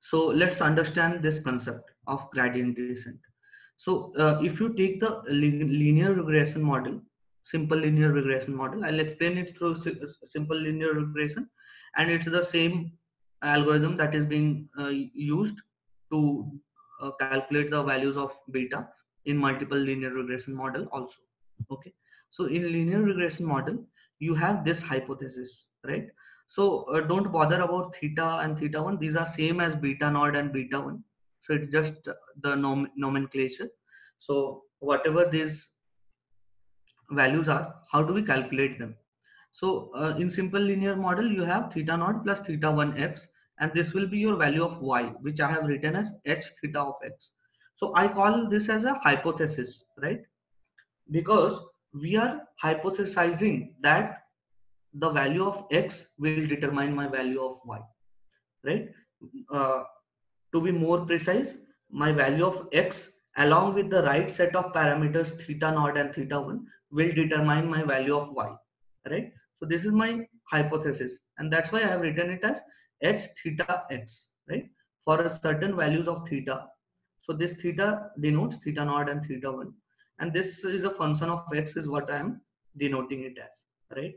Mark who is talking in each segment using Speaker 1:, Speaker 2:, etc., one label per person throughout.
Speaker 1: So let's understand this concept of gradient descent. So if you take the linear regression model, simple linear regression model, I'll explain it through simple linear regression, and it's the same algorithm that is being used to calculate the values of beta in multiple linear regression model also. Okay, so in linear regression model, you have this hypothesis, right? So don't bother about theta and theta 1. These are same as beta naught and beta 1. So it's just the nomenclature. So whatever these values are, how do we calculate them? So in simple linear model, you have theta naught plus theta 1 x, and this will be your value of y, which I have written as h theta of x. So I call this as a hypothesis, right? Because we are hypothesizing that the value of x will determine my value of y, right? Uh, to be more precise, my value of x along with the right set of parameters theta naught and theta 1 will determine my value of y, right? So this is my hypothesis, and that's why I have written it as h theta x, right? For a certain values of theta. So this theta denotes theta naught and theta 1, and this is a function of x is what I am denoting it as, right?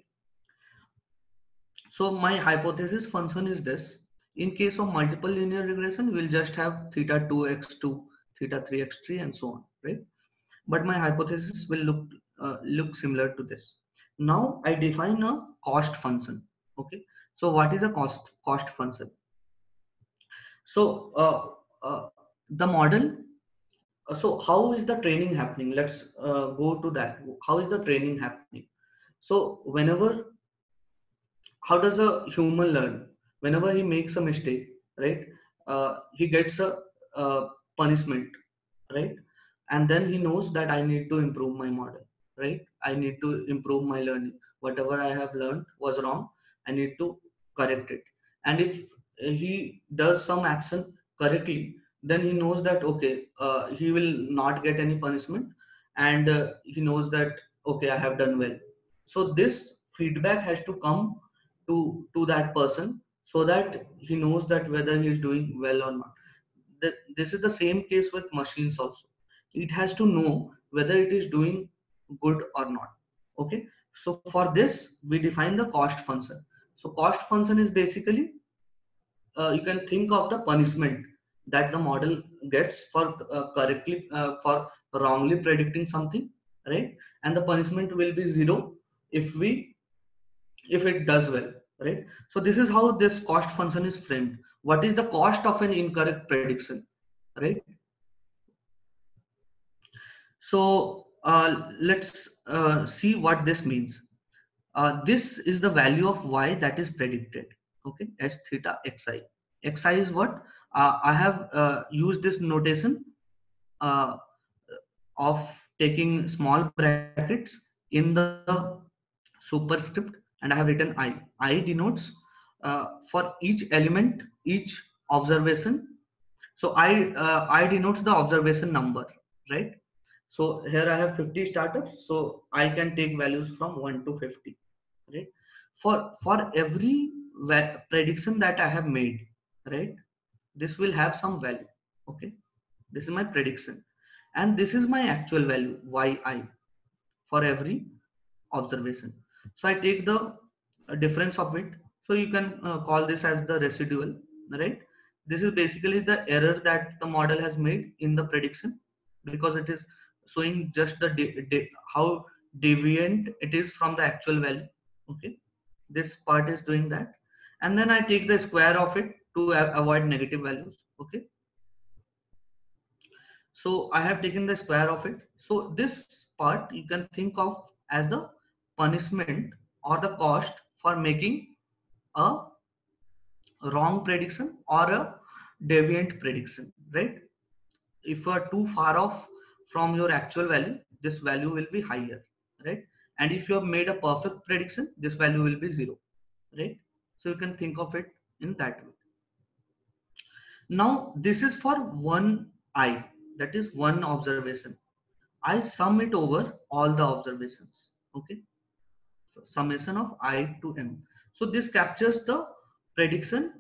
Speaker 1: So my hypothesis function is this. In case of multiple linear regression, we'll just have theta 2x2, theta 3x3, and so on, right? But my hypothesis will look similar to this. Now I define a cost function. Okay. So what is a cost function? So the model. So how is the training happening? Let's go to that. How is the training happening? So whenever, how does a human learn? Whenever he makes a mistake, right? He gets a punishment, right? And then he knows that I need to improve my model, right? I need to improve my learning. Whatever I have learned was wrong, I need to correct it. And if he does some action correctly, then he knows that okay, he will not get any punishment, and he knows that okay, I have done well. So this feedback has to come to that person, so that he knows that whether he is doing well or not. This is the same case with machines also. It has to know whether it is doing good or not. Okay, so for this we define the cost function. So cost function is basically, you can think of the punishment that the model gets for correctly for wrongly predicting something, right? And the punishment will be zero if we, if it does well, right? So this is how this cost function is framed. What is the cost of an incorrect prediction, right? So let's see what this means. This is the value of y that is predicted. Okay, s theta xi. Xi is what? I have used this notation uh, of taking small brackets in the superscript, and I have written I. I denotes for each element, each observation. So I denotes the observation number, right? So here I have 50 startups, so I can take values from 1 to 50, right? For every prediction that I have made, right? This will have some value. Okay, this is my prediction, and this is my actual value yi for every observation. So I take the difference of it. So you can call this as the residual, right? This is basically the error that the model has made in the prediction, because it is showing just the how deviant it is from the actual value. Okay, this part is doing that, and then I take the square of it to avoid negative values. Okay, so I have taken the square of it. So this part you can think of as the punishment or the cost for making a wrong prediction or a deviant prediction, right? If you are too far off from your actual value, this value will be higher, right? And if you have made a perfect prediction, this value will be zero, right? So you can think of it in that way. Now this is for one I, that is one observation. I sum it over all the observations. Okay, so summation of I to m. So this captures the prediction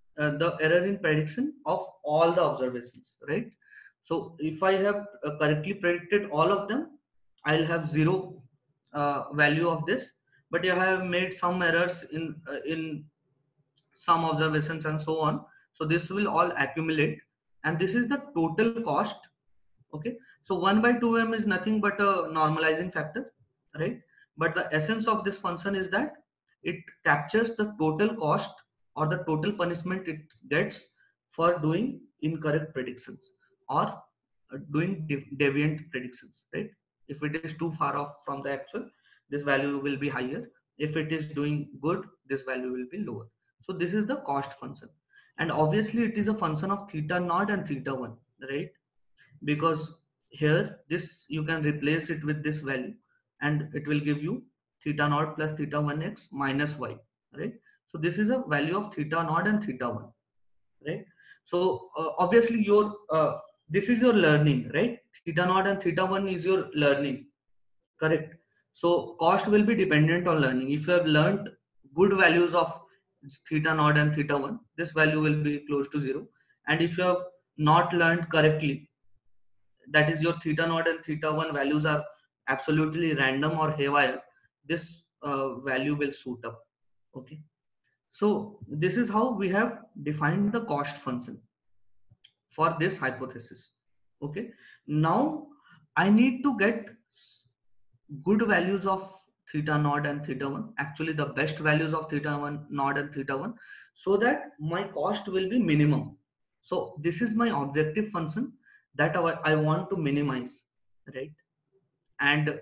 Speaker 1: the error in prediction of all the observations, right? So if I have correctly predicted all of them, I'll have zero value of this. But if I have made some errors in some observations and so on, so this will all accumulate, and this is the total cost. Okay, so 1 by 2m is nothing but a normalizing factor, right? But the essence of this function is that it captures the total cost or the total punishment it gets for doing incorrect predictions or doing deviant predictions, right? If it is too far off from the actual, this value will be higher. If it is doing good, this value will be lower. So this is the cost function, and obviously it is a function of theta naught and theta 1, right? Because here this you can replace it with this value, and it will give you theta naught plus theta 1x minus y, right? So this is a value of theta naught and theta 1, right? So obviously your this is your learning, right? Theta naught and theta 1 is your learning, correct? So cost will be dependent on learning. If you have learned good values of theta naught and theta 1, this value will be close to 0. And if you have not learned correctly, that is your theta naught and theta 1 values are absolutely random or haywire, this value will suit up. Okay, so this is how we have defined the cost function for this hypothesis. Okay, now I need to get good values of theta naught and theta 1, actually the best values of theta 1 naught and theta 1, so that my cost will be minimum. So this is my objective function that I want to minimize, right? And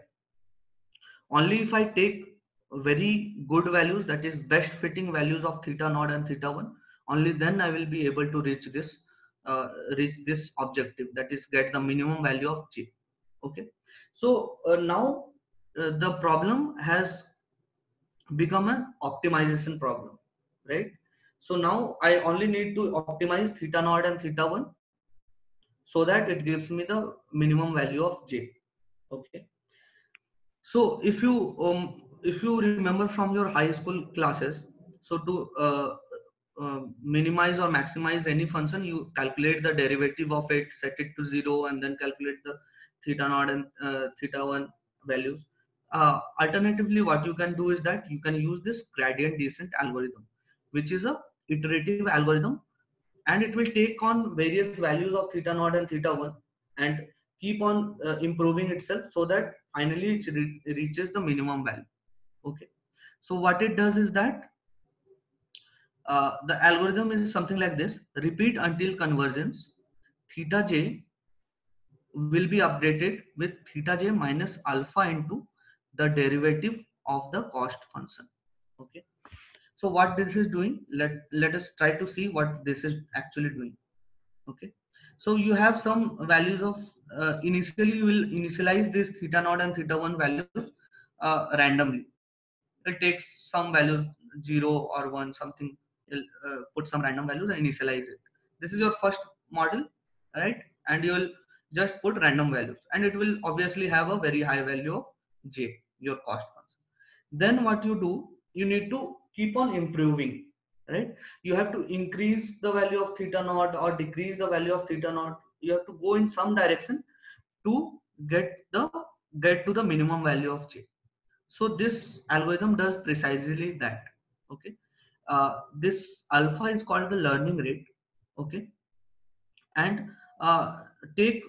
Speaker 1: only if I take very good values, that is best fitting values of theta naught and theta 1, only then I will be able to reach this objective, that is get the minimum value of j. Okay, so now the problem has become an optimization problem, right? So now I only need to optimize theta naught and theta 1 so that it gives me the minimum value of j. Okay, so if you remember from your high school classes, so to minimize or maximize any function, you calculate the derivative of it, set it to 0, and then calculate the theta naught and theta 1 values. Alternatively, what you can do is that you can use this gradient descent algorithm, which is a iterative algorithm, and it will take on various values of theta naught and theta 1 and keep on improving itself so that finally it reaches the minimum value. Okay, so what it does is that the algorithm is something like this: repeat until convergence, theta j will be updated with theta j minus alpha into the derivative of the cost function. Okay, so what this is doing, let us try to see what this is actually doing. Okay, so you have some values of initially you will initialize this theta naught and theta 1 values randomly. It takes some values 0 or 1 something, put some random values and initialize it. This is your first model, right? And you will just put random values, and it will obviously have a very high value of j, your cost function. Then what you do, you need to keep on improving, right? You have to increase the value of theta naught or decrease the value of theta naught. You have to go in some direction to get to the minimum value of j. So this algorithm does precisely that. Okay, this alpha is called the learning rate. Okay, and take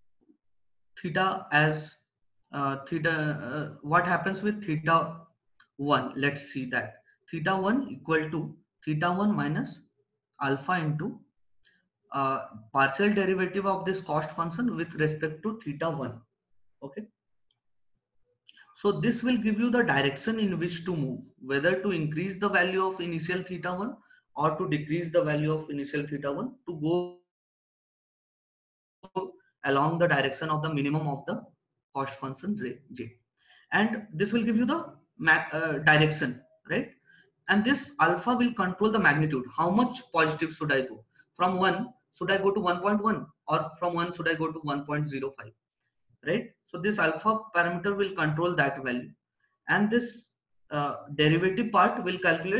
Speaker 1: theta as theta. What happens with theta 1? Let's see that theta 1 equal to theta 1 minus alpha into partial derivative of this cost function with respect to theta 1. Okay, so this will give you the direction in which to move, whether to increase the value of initial theta 1 or to decrease the value of initial theta 1 to go along the direction of the minimum of the cost function j. And this will give you the direction, right? And this alpha will control the magnitude. How much positive should I go? From 1, should I go to 1.1, or from 1 should I go to 1.05? Right? So this alpha parameter will control that value, and this derivative part will calculate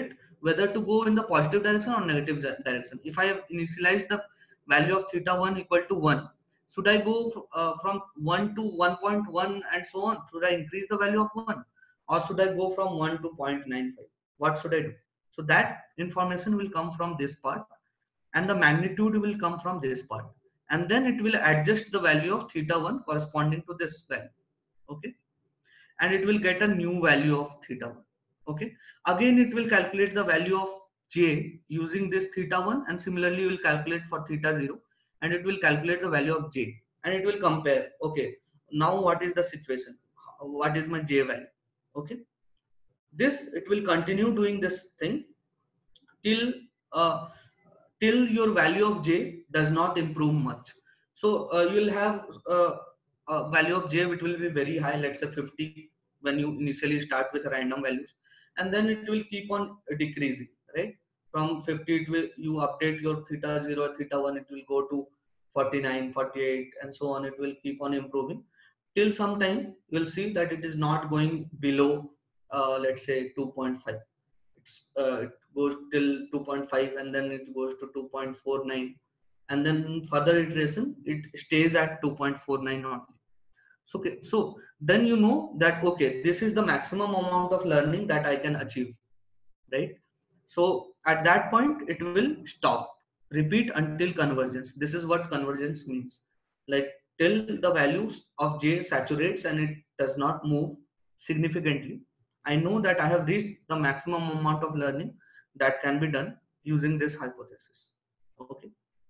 Speaker 1: whether to go in the positive direction or negative direction. If I have initialized the value of theta 1 equal to 1, should I go from 1 to 1.1 and so on? Should I increase the value of 1, or should I go from 1 to 0.95? What should I do? So that information will come from this part, and the magnitude will come from this part, and then it will adjust the value of theta 1 corresponding to this value. Okay, and it will get a new value of theta 1. Okay, again it will calculate the value of j using this theta 1, and similarly will calculate for theta 0, and it will calculate the value of j, and it will compare. Okay, now what is the situation, what is my j value? Okay, this it will continue doing this thing till uh, till your value of j does not improve much. So you'll have a value of j which will be very high, let's say 50, when you initially start with random values, and then it will keep on decreasing, right? From 50 it will, you update your theta 0 theta 1, it will go to 49, 48, and so on. It will keep on improving till some time you'll see that it is not going below let's say 2.5. It goes till 2.5, and then it goes to 2.49, and then further iteration it stays at 2.49 only. So okay, so then you know that okay, this is the maximum amount of learning that I can achieve, right? So at that point it will stop, repeat until convergence. This is what convergence means, like till the values of j saturates and it does not move significantly, I know that I have reached the maximum amount of learning that can be done using this hypothesis. Okay,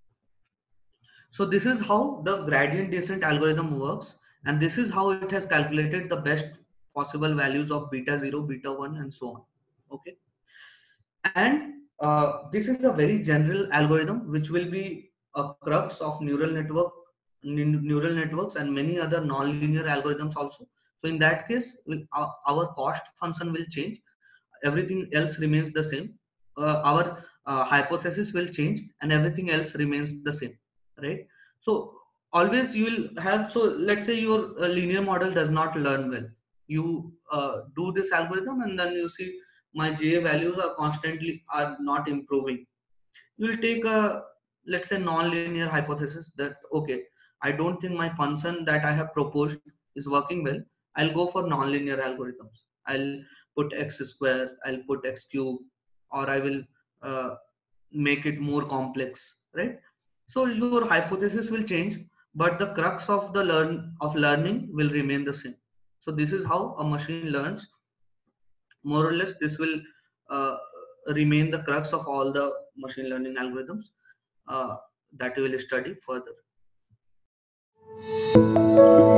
Speaker 1: so this is how the gradient descent algorithm works, and this is how it has calculated the best possible values of beta 0, beta 1, and so on. Okay, and this is a very general algorithm which will be a crux of neural networks and many other non-linear algorithms also. So in that case, our cost function will change, everything else remains the same. Our hypothesis will change and everything else remains the same, right? So always you will have, so let's say your linear model does not learn well, you do this algorithm and then you see my j values are constantly are not improving. You will take a, let's say, non-linear hypothesis that okay, I don't think my function that I have proposed is working well, I'll go for non-linear algorithms. I'll put x square, I'll put x cube, or I will uh, make it more complex, right? So your hypothesis will change, but the crux of the learning will remain the same. So this is how a machine learns, more or less. This will uh, remain the crux of all the machine learning algorithms uh, that we will study further.